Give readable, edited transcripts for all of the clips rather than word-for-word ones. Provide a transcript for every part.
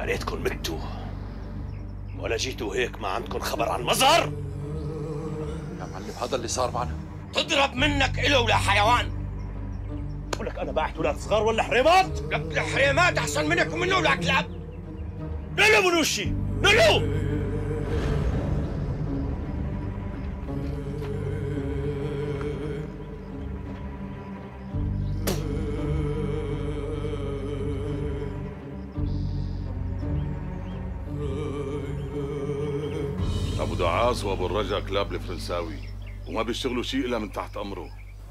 ريتكن متوا ولا جيتوا هيك ما عندكن خبر عن مظهر. يا معلم هذا اللي صار معنا. تضرب منك إله ولا حيوان. ولك أنا باعت ولاد صغار ولا حريمات؟ لك الحريمات أحسن منك ومنه ولا كلاب. نلو من وشي نلو. ابو دعاس وابو الرجا كلاب الفرنساوي وما بيشتغلوا شيء الا من تحت امره.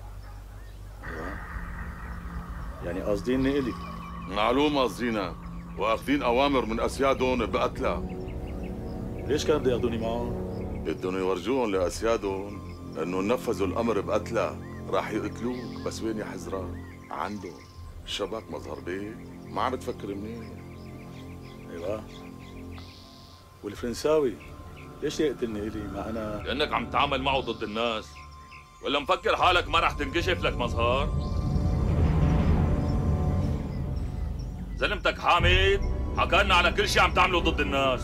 يعني قاصديني الي؟ معلوم قاصدينا واخذين اوامر من اسيادهم بقتلها. ليش كانوا بده ياخذوني معهم؟ بدهم يورجوهم لاسيادهم انه نفذوا الامر بقتلها. راح يقتلوك بس وين يا حزره؟ عندهم الشبك مظهر بيه. ما عم بتفكر منيح. ايوه والفرنساوي ليش يقتلني الي ما انا؟ لانك عم تتعامل معه ضد الناس، ولا مفكر حالك ما رح تنكشف لك مظهر؟ زلمتك حامد حكى لنا على كل شيء عم تعمله ضد الناس.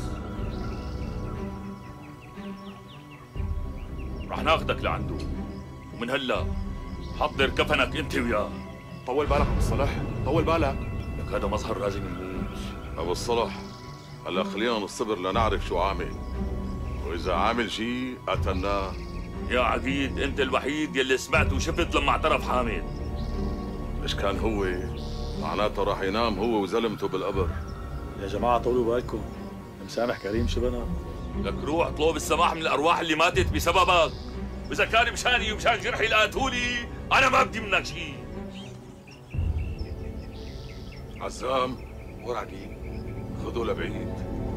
رح ناخدك لعنده ومن هلا حضر كفنك انت وياه. طول بالك ابو الصلح، طول بالك. لك هذا مظهر لازم يموت. ابو الصلح هلا خلينا نصبر لنعرف شو عامل، واذا عامل شيء قتلناه. يا عقيد انت الوحيد يلي سمعت وشفت لما اعترف حامد. ايش كان هو؟ معناته راح ينام هو وزلمته بالقبر. يا جماعه طولوا بالكم، مسامح كريم شبنا. لك روح اطلب السماح من الارواح اللي ماتت بسببك، واذا كان مشاني ومشان جرحي اللي قاتولي انا ما بدي منك شيء. عزام ورعقيب خذوا لبعيد.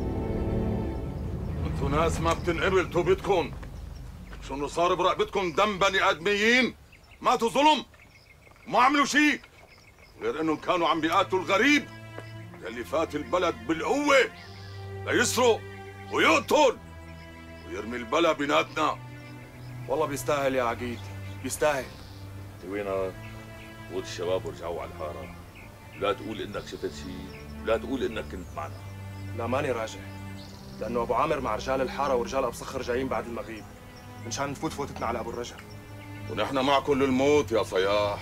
انتو ناس ما بتنقبل توبتكم. شو انه صار برقبتكم دم بني ادميين؟ ماتوا ظلم ما عملوا شيء غير انهم كانوا عم بيقاتلوا الغريب اللي فات البلد بالقوه ليسرق ويقتل ويرمي البلا بيناتنا. والله بيستاهل يا عقيد، بيستاهل. وينك؟ خذ الشباب ورجعوا على الحاره. لا تقول انك شفت شيء، لا تقول انك كنت معنا. لا ماني راجع، لانه ابو عامر مع رجال الحاره ورجال ابو صخر جايين بعد المغيب منشان نفوت فوتتنا على ابو الرجا. ونحن معكم للموت يا صياح.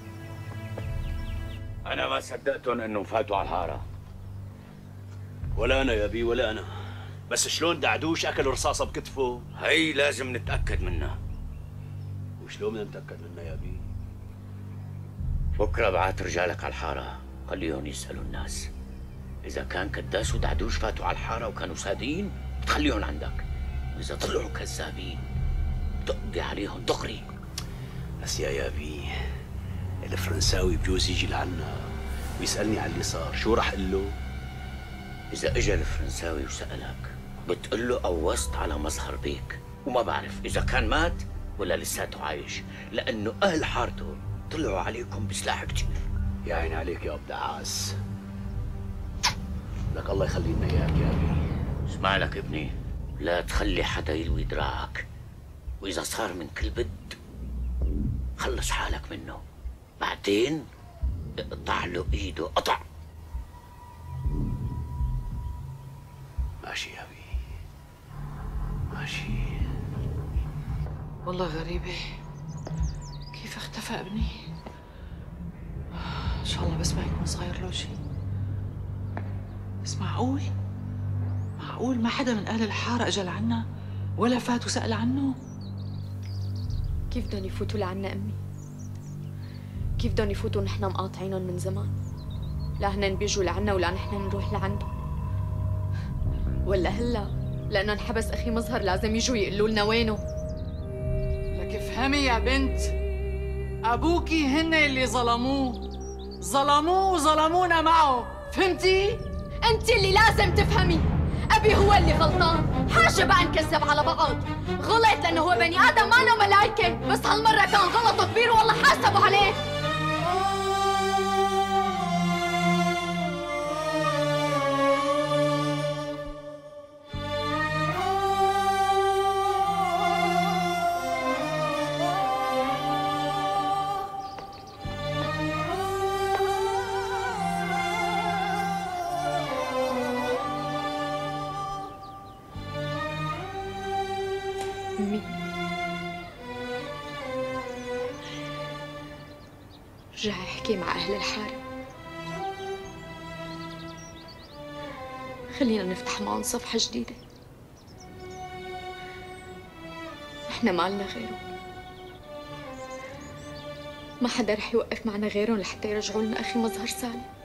أنا ما صدقتهم إنهم فاتوا على الحارة. ولا أنا يا بي ولا أنا. بس شلون دعدوش أكلوا رصاصة بكتفه؟ هي لازم نتأكد منها. وشلون بدنا نتأكد منها يا بي؟ بكره بعت رجالك على الحاره، خليهم يسالوا الناس. اذا كان كداس ودعدوش فاتوا على الحاره وكانوا صادقين بتخليهم عندك، واذا طلعوا كذابين تقضي عليهم دغري. بس يا بي الفرنساوي بجوز يجي لعنا ويسألني على اللي صار، شو راح اقول له؟ اذا اجى الفرنساوي وسالك بتقول له قوصت على مظهر بيك، وما بعرف اذا كان مات ولا لساته عايش، لانه اهل حارته طلعوا عليكم بسلاح كتير. يا عيني عليك يا ابو دعاس. لك الله يخلي لنا اياك يا ابي. اسمع لك ابني، لا تخلي حدا يلوي دراعك، واذا صار من كل بد خلص حالك منه، بعدين اقطع له ايده قطع. ماشي يا ابي ماشي. والله غريبة كيف اختفى ابني. ان شاء الله بس ما يكون صاير له شيء. بس معقول ما حدا من اهل الحارة اجى لعنا ولا فات وسأل عنه؟ كيف بدهم يفوتوا لعنا امي؟ كيف بدهم يفوتوا ونحن مقاطعينهم من زمان؟ لا هن بيجوا لعنا ولا نحن نروح لعندهم. ولا هلا لانه انحبس اخي مظهر لازم يجوا يقولوا لنا وينه. لك افهمي يا بنت، ابوكي هن اللي ظلموه وظلمونا معه، فهمتي؟ انت اللي لازم تفهمي، ابي هو اللي غلطان. حاجه بقى نكذب على بعض. غلط لانه هو بني ادم ما له ملايكه، بس هالمره كان غلطه كبير والله حاسبوا عليه. أمي، رجعي احكي مع أهل الحارة، خلينا نفتح معهم صفحة جديدة. نحن ما لنا غيرهم، ما حدا رح يوقف معنا غيرهم لحتى يرجعوا لنا أخي مظهر سالم.